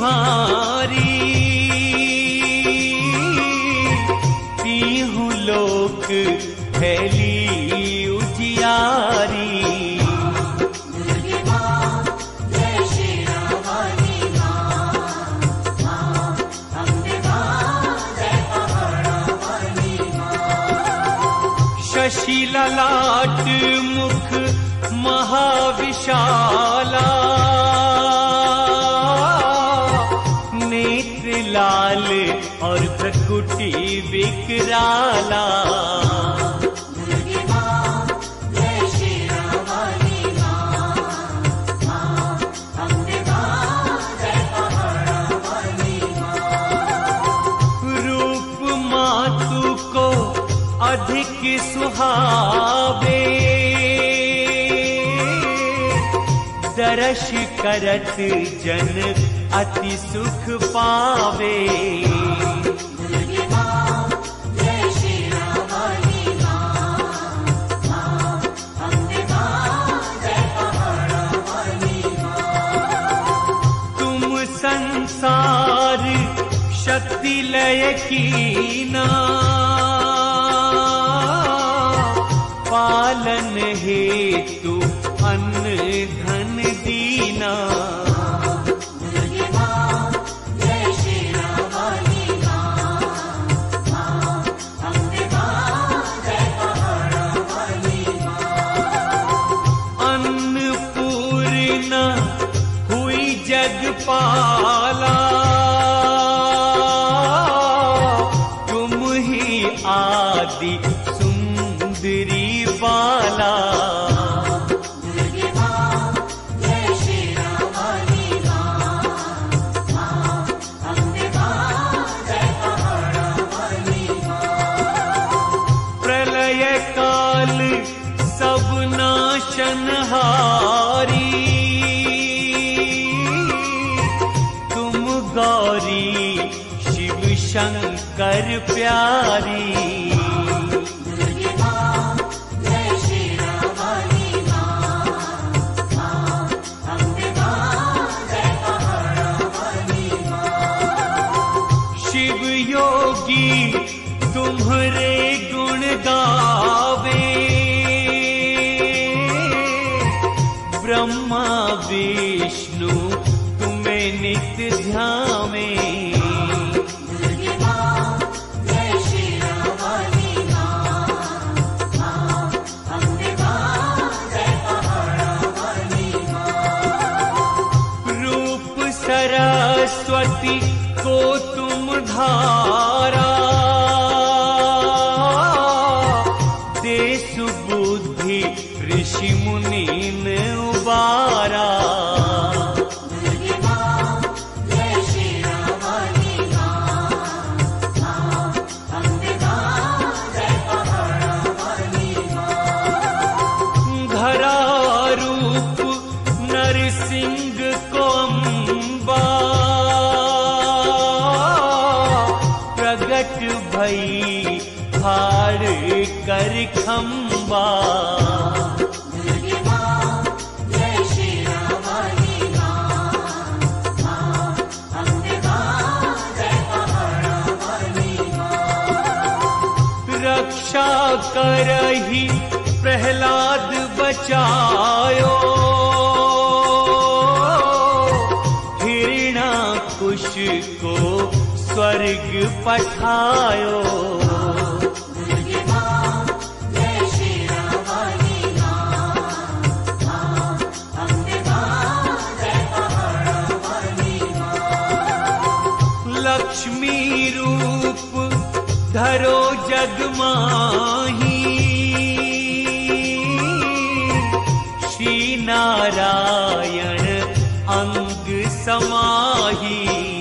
तुम्हारी, तीहू लोक फैली उजियारी। शशि ललाट मुख महाविशाला, नेत्र लाल और भ्रकुटी विकराला। रूप मातु को अधिक सुहावे, दर्श करत जन अति सुख पावे। तुम संसार शक्ति लय कीना, पालन हेतु अन्न धन दीना। अन्नपूर्णा हुई जगपाला, तुम ही आदि सुंदरी बाला। प्रलय काल सब नाशनहारी, तुम गौरी शिव शंकर प्यारी। शिव योगी तुम्हारे गुण गावे, ब्रह्मा विष्णु तुम्हें नित्य ध्यावे। रूप सरस्वती को तुम धारा, देसु बुद्धि ऋषि मुनि ने उबारा। धरा रूप नरसिंह को अम्बा, प्रगट भई फाड़ कर खम्बा। रक्षा करहि प्रहलाद बचायो, हिरण्याकुश को स्वर्ग पठायो। लक्ष्मी रूप धरो जग माही, श्री नारायण अंग समाही।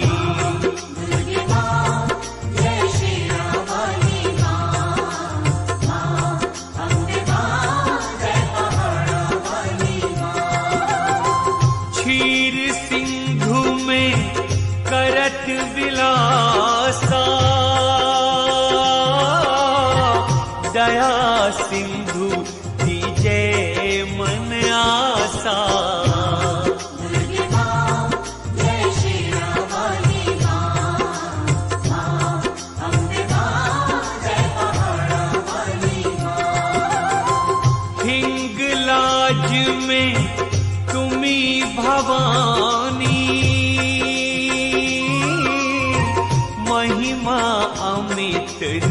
क्षीर सिंधु में करत विलासा, दया सिंधु दीजे मन आसा।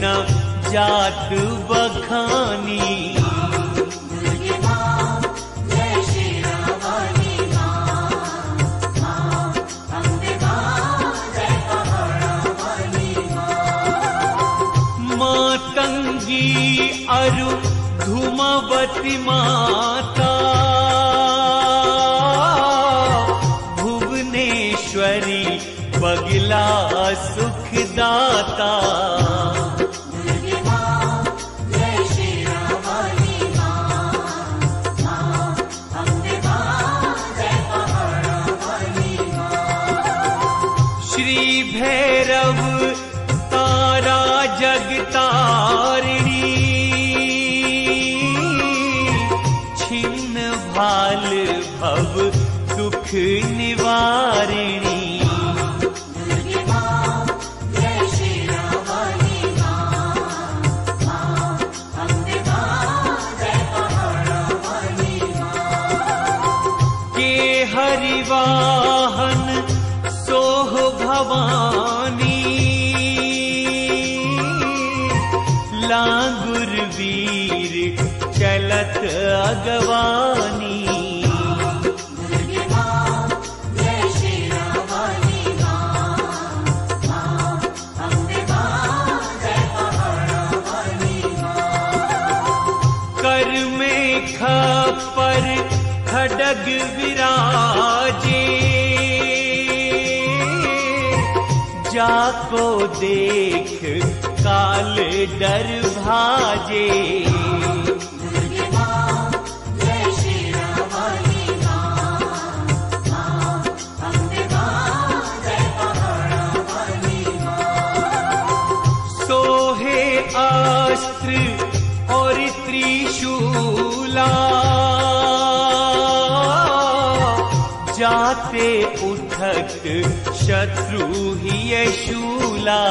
न जात बखानी। मातंगी अरु धूमवती माता, भुवनेश्वरी बगला सुखदाता। श्री भैरव तारा जगतारिणी, छिन्न भाल भव दुख निवारिणी। के हरिवाहन सोह भवानी, लांगुर वीर चलत अगवानी। कर में खपर खड्ग विराजे, जाको देख काल डर भाजे। सोहे अस्त्र और त्रिशूला, जाते उठत शत्रु ही शूला।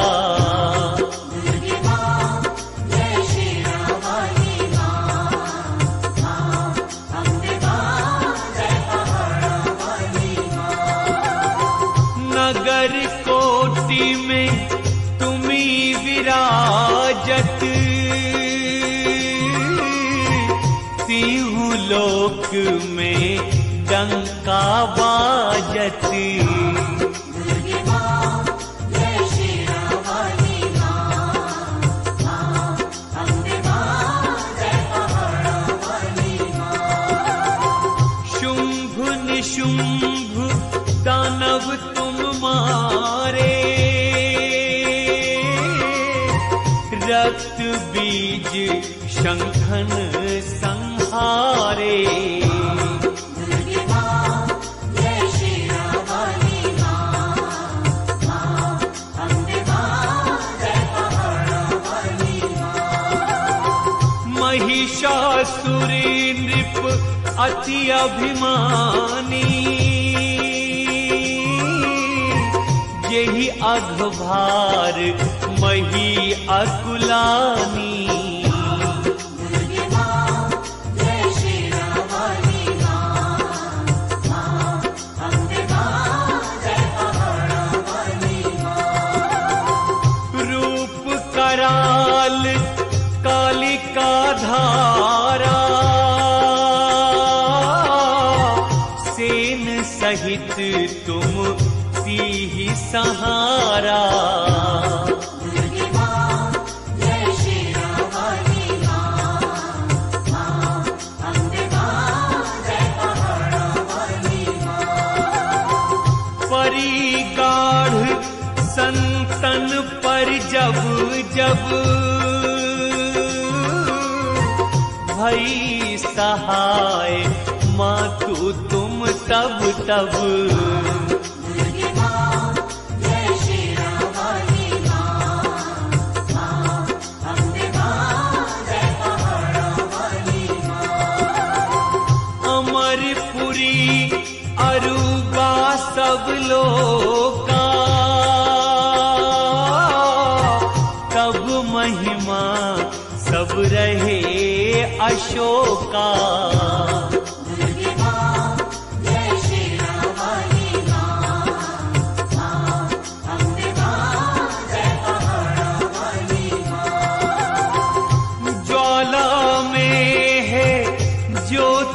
नगर कोटि में तुम्ही विराजत, तीहू लोक में डंका बाजत। शुंभ निशुंभ दानव तुम मारे, रक्त बीज शंखन संहारे। महिषासुर नृप अति अभिमानी, यही अघभार मही अकुलानी। रूप कराल कालिका धारा, सेन सहित तुम तीहि सहारा। परी गाढ़ संतन पर जब जब, भई सहाय मातु तुम तब तब। अमरपुरी अरुबा सब लोका, तब महिमा सब रहे अशोका।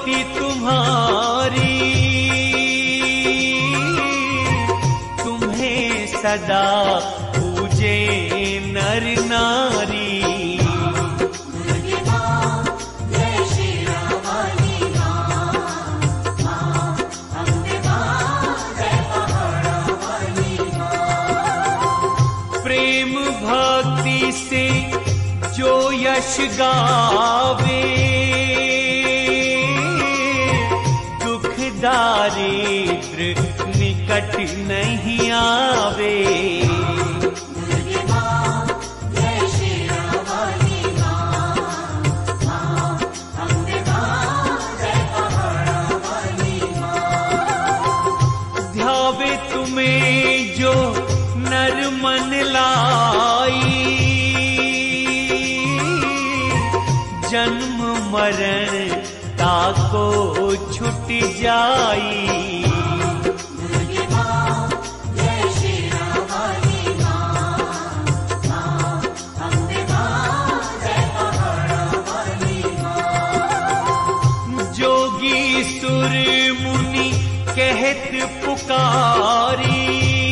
ज्योति तुम्हारी, तुम्हें सदा पूजे नर नारी। प्रेम भक्ति से जो यश गावे, दुख दारिद्र निकट नहीं आवे। ध्यावे तुम्हें जो नर मन लाई, जन्म मरण ताको छुट जाई। जोगी सुर मुनि कहत पुकारी,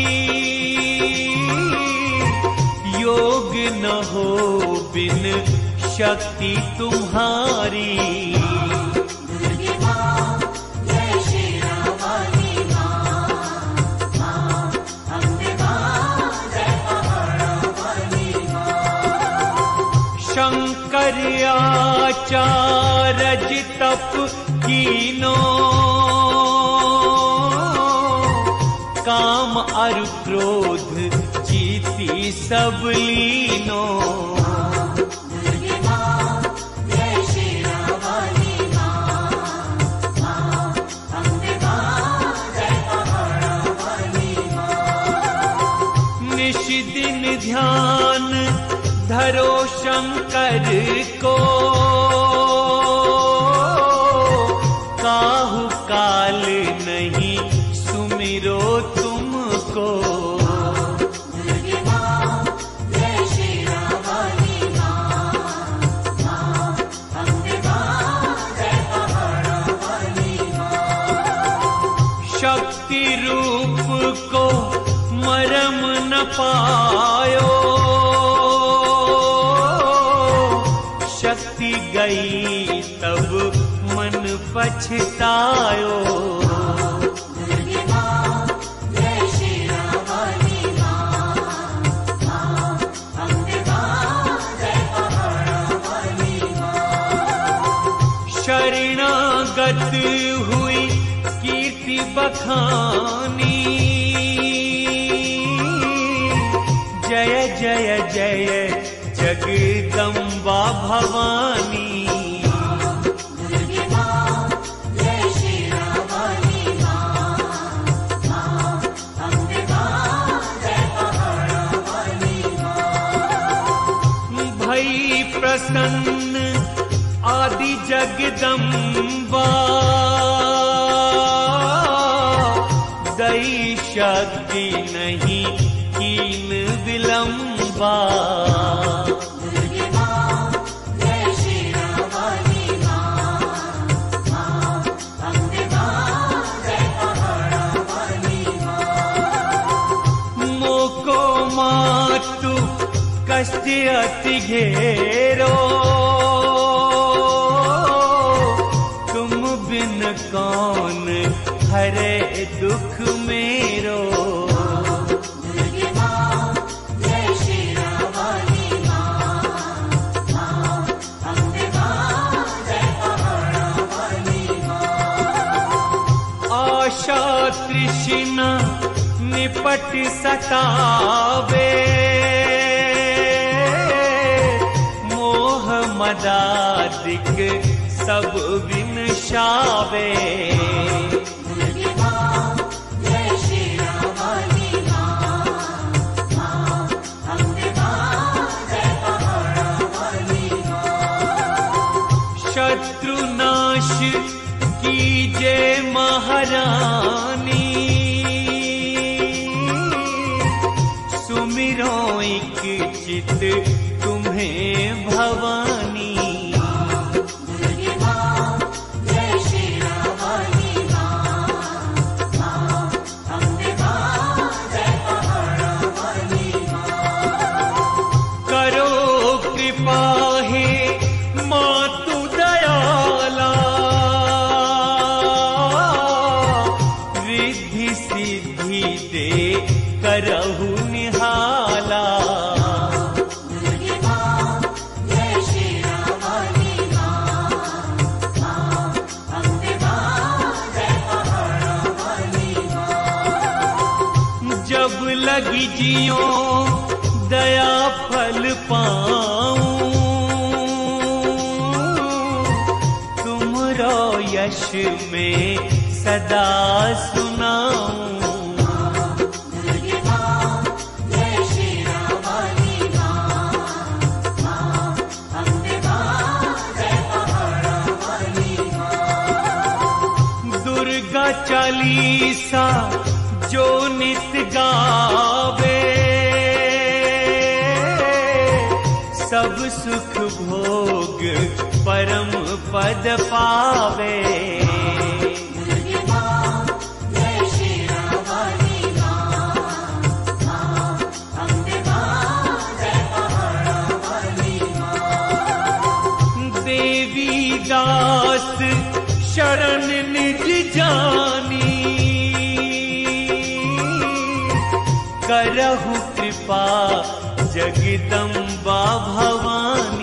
योग न हो बिन शक्ति तुम्हारी। शंकर आचार्य तप कीनो, काम और क्रोध जीती सब लीनो। निश दिन ध्यान धरो शंकर को, काहू काल नहीं सुमिरो तुमको। शक्ति रूप को मरम न पायो, शक्ति गई तब मन पछतायो। शरणागत हुई कीर्ति बखानी, जय जय जय जगदम्बा भवानी। भई प्रसन्न आदि जगदम्बा, दई शक्ति नहीं कीन विलंबा। मोको मातु कष्ट अति घेरो, तुम बिन कौन हरे दुख मेरो। आशा तृष्णा निपट सतावे, मोह मदादिक सब विनशावे। शत्रुनाश कीजे महारानी, सुमिरो एक चित तुम्हें भवानी। जय श्री काहे मातु दयाला, रिद्धि सिद्धि दे करहु निहाला। जब लगी जियो दया फल पाऊं, तुमरो यश में सदा सुनाऊं। दुर्गा चालीसा जो नित गावे, सब सुख भोग परम पद पावे। देवी दास शरण निज जानी, करहु कृपा जगदम्बा भवानी।